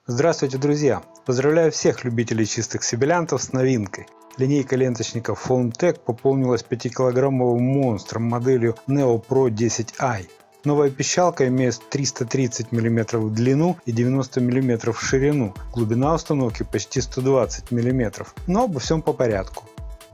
Здравствуйте, друзья! Поздравляю всех любителей чистых сибилянтов с новинкой. Линейка ленточников Foundtech пополнилась 5-килограммовым монстром моделью Neo Pro 10i. Новая пищалка имеет 330 мм в длину и 90 мм в ширину. Глубина установки почти 120 мм. Но обо всем по порядку.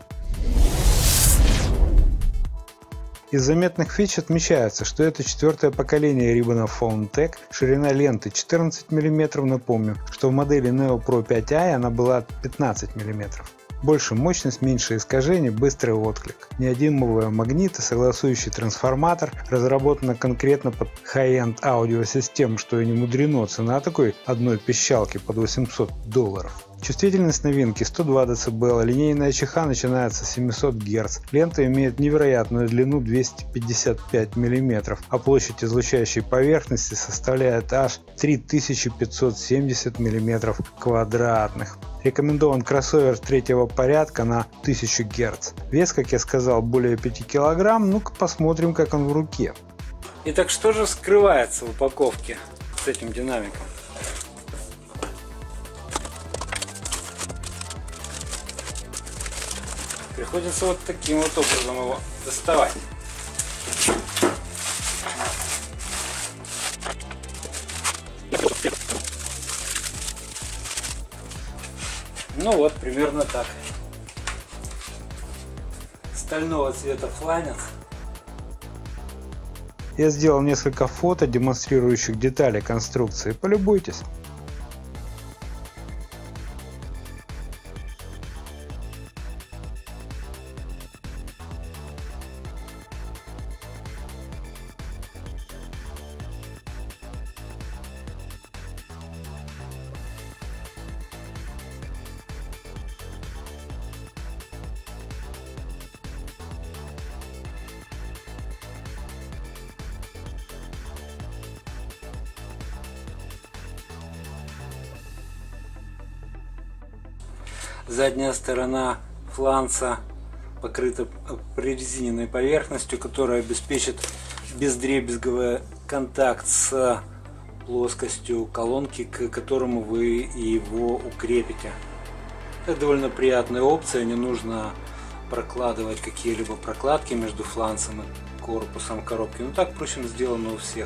Из заметных фич отмечается, что это четвертое поколение риббонов Foundtech, ширина ленты 14 мм, напомню, что в модели Neo Pro 5i она была 15 мм. Больше мощность, меньше искажений, быстрый отклик. Неодимовые магниты, согласующий трансформатор, разработана конкретно под high-end аудиосистему, что и не мудрено, цена такой одной пищалки под $800. Чувствительность новинки 102 дБ, линейная чеха начинается с 700 Гц, лента имеет невероятную длину 255 мм, а площадь излучающей поверхности составляет аж 3570 мм квадратных. Рекомендован кроссовер третьего порядка на 1000 Гц. Вес, как я сказал, более 5 кг. Ну-ка посмотрим, как он в руке. Итак, что же скрывается в упаковке с этим динамиком? Приходится вот таким вот образом его доставать. Ну вот, примерно так. Стального цвета фланец. Я сделал несколько фото, демонстрирующих детали конструкции. Полюбуйтесь. Задняя сторона фланца покрыта прорезиненной поверхностью, которая обеспечит бездребезговый контакт с плоскостью колонки, к которому вы его укрепите. Это довольно приятная опция, не нужно прокладывать какие-либо прокладки между фланцем и корпусом коробки. Ну так, впрочем, сделано у всех.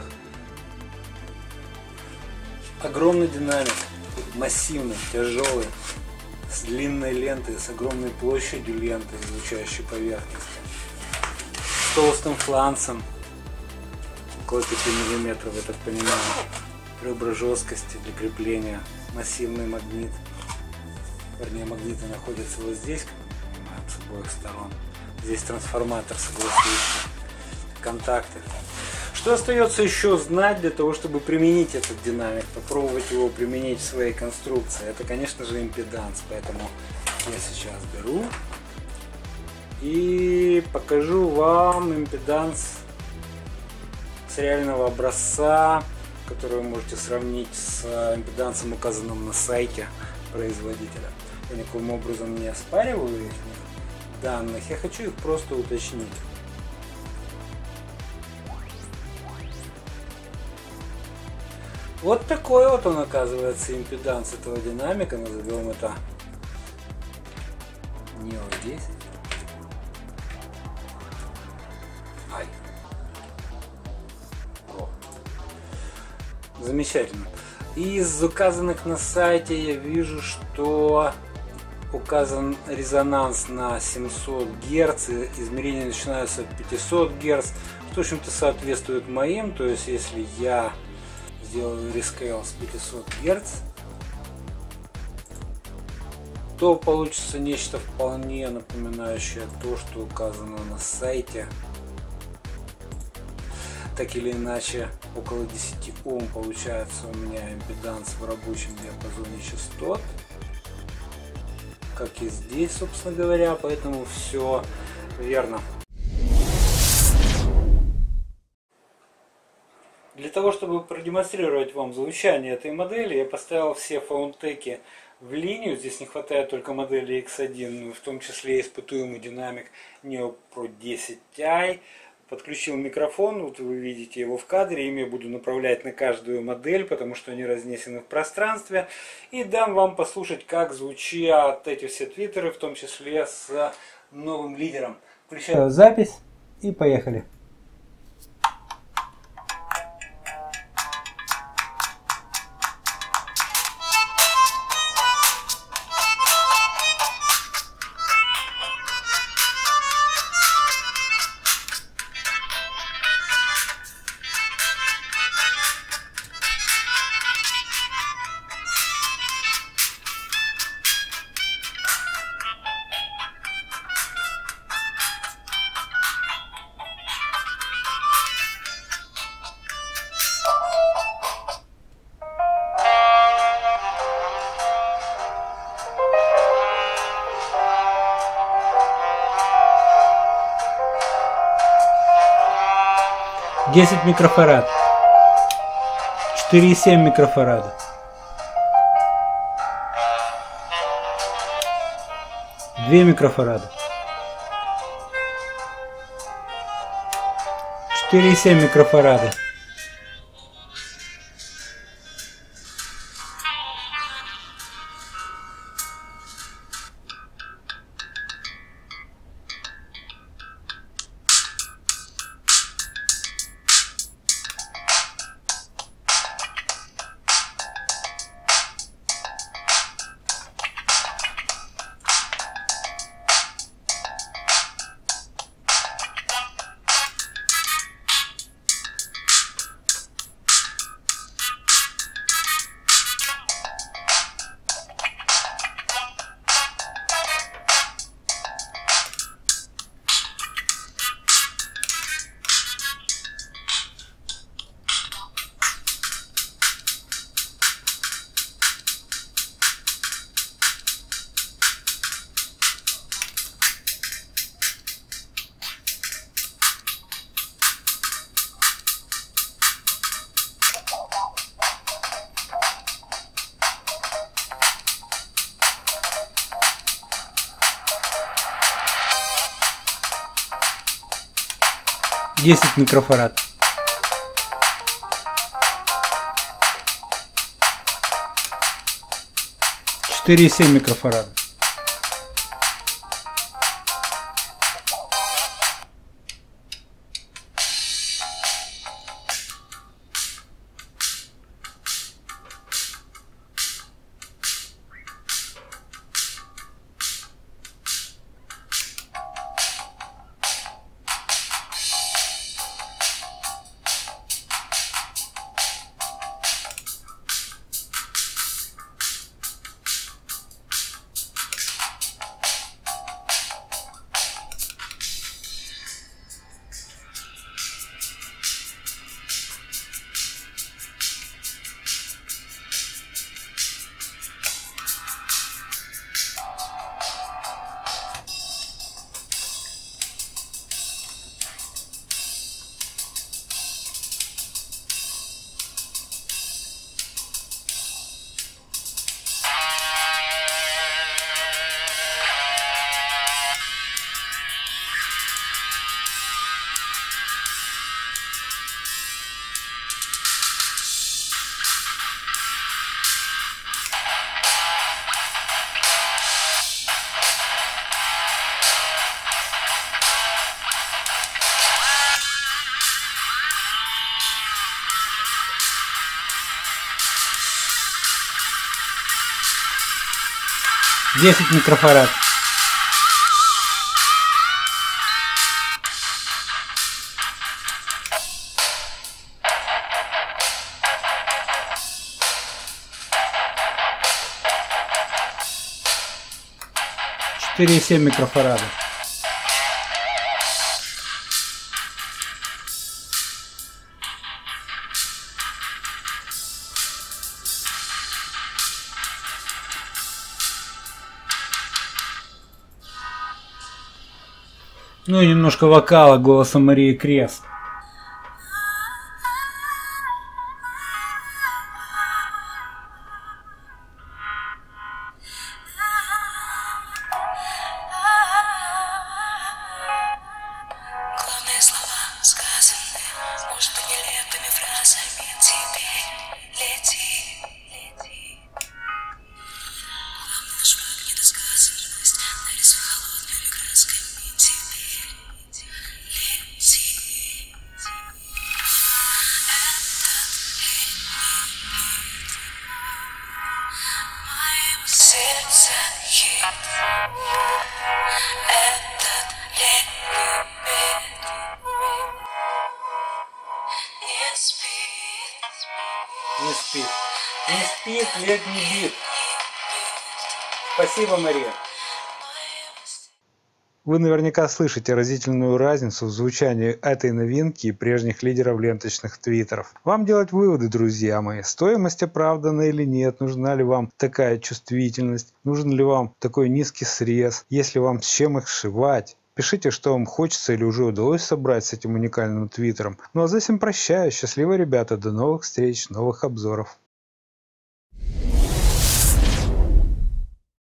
Огромный динамик, массивный, тяжелый, с длинной лентой, с огромной площадью ленты, излучающей поверхности, с толстым фланцем, около 5 мм, я так понимаю, ребра жесткости для крепления, массивный магнит, вернее магниты находятся вот здесь, как мы понимаем, с обоих сторон, здесь трансформатор согласующий, контакты. Что остается еще знать для того, чтобы применить этот динамик, попробовать его применить в своей конструкции? Это, конечно же, импеданс, поэтому я сейчас беру и покажу вам импеданс с реального образца, который вы можете сравнить с импедансом, указанным на сайте производителя. Я никаким образом не оспариваю их данных, я хочу их просто уточнить. Вот такой вот он, оказывается, импеданс этого динамика, назовем это Neo 10. Замечательно. Из указанных на сайте я вижу, что указан резонанс на 700 Гц, измерения начинаются от 500 Гц, что, в общем-то, соответствует моим, то есть если я сделаю рескейл с 500 Гц, то получится нечто вполне напоминающее то, что указано на сайте. Так или иначе, около 10 Ом получается у меня импеданс в рабочем диапазоне частот, как и здесь, собственно говоря, поэтому все верно. Для того, чтобы продемонстрировать вам звучание этой модели, я поставил все Foundtech в линию. Здесь не хватает только модели X1, в том числе испытуемый динамик Neo Pro 10i. Подключил микрофон, вот вы видите его в кадре, ими буду направлять на каждую модель, потому что они разнесены в пространстве. И дам вам послушать, как звучат эти все твиттеры, в том числе с новым лидером. Включаю запись и поехали. Десять микрофарад, 4,7 микрофарада, 2 микрофарада, 4,7 микрофарада, 10 микрофарад, 4,7 микрофарада, 10 микрофарад, 4,7 микрофарада, 'Ну и немножко вокала голосом Марии Крест. Главные слова. сердце хит. Этот летний бит не спит. Не спит. Не спит летний бит. Спасибо, Мария. Вы наверняка слышите разительную разницу в звучании этой новинки и прежних лидеров ленточных твиттеров. Вам делать выводы, друзья мои. Стоимость оправдана или нет? Нужна ли вам такая чувствительность? Нужен ли вам такой низкий срез? Есть ли вам с чем их сшивать? Пишите, что вам хочется или уже удалось собрать с этим уникальным твиттером. Ну а за этим прощаюсь. Счастливо, ребята. До новых встреч, новых обзоров.